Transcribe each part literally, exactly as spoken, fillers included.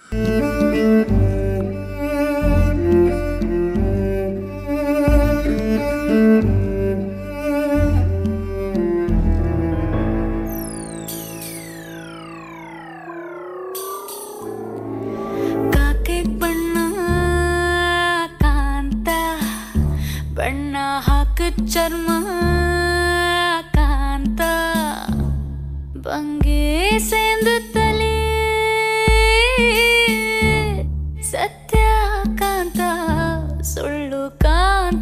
ಬಣ್ಣ ಹಾಕ ಚರ್ಮ ಕಾಂತ ಬಂಗೆ ಸೇಂದು ತಲೆ ಸತ್ಯ ಕಾಂತ ಸುಳ್ಳು ಕಾಂತ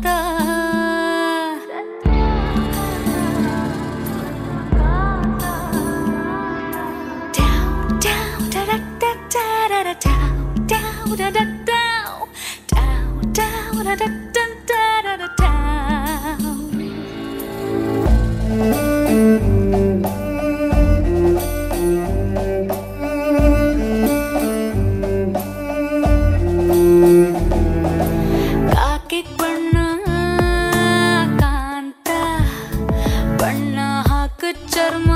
ಚರ್ಮ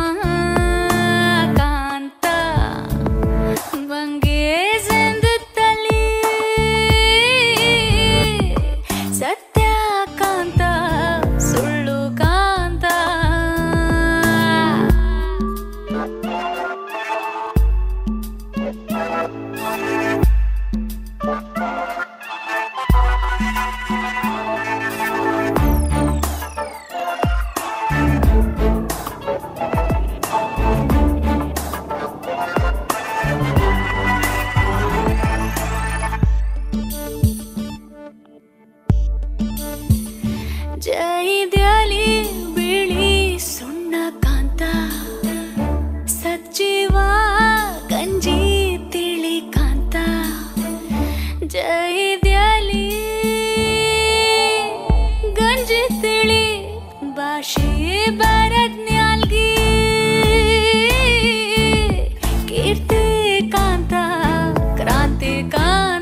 ಕಾಂತ ಬಂಗೆ ಸಂದು ತಲೆ ಸತ್ಯ ಕಾಂತ ಸುಳ್ಳು ಕಾಂತ ಜೈ ದ್ಯಾಲಿ ಬಿಳಿ ಸುಣ್ಣ ಕಾಂತ ಸಜ್ಜಿವ ಗಂಜಿ ತಿಳಿ ಕಾಂತ ಜೈ ದ್ಯಾಲಿ ಗಂಜಿ ತಿಳಿ ಭಾಷೆ ಬರದ್ನ್ಯಾಲ್ಗಿ ಕೀರ್ತಿ ಕಾಂತ ಕ್ರಾಂತಿ ಕಾಂತ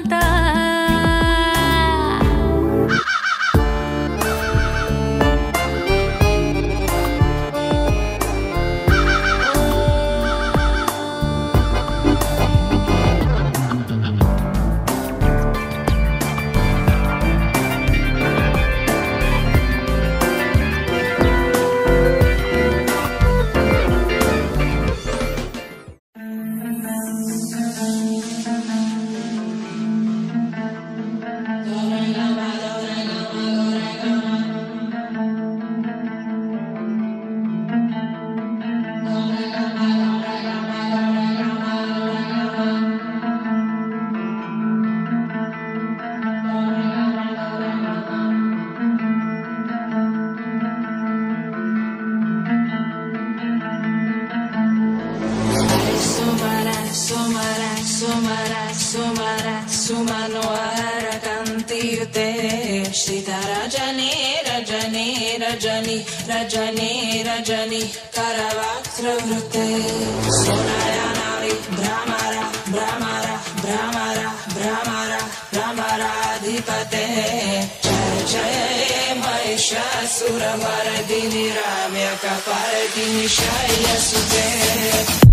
रजनी रजनी रजनी रजनी रजनी करवक्त्रवृते सोनाया नारी भ्रमरा भ्रमरा भ्रमरा भ्रमरा भ्रमराधिपते जय जय महिषासुरमर्दिनि रम्यकपर्दिनि शय्यसुते।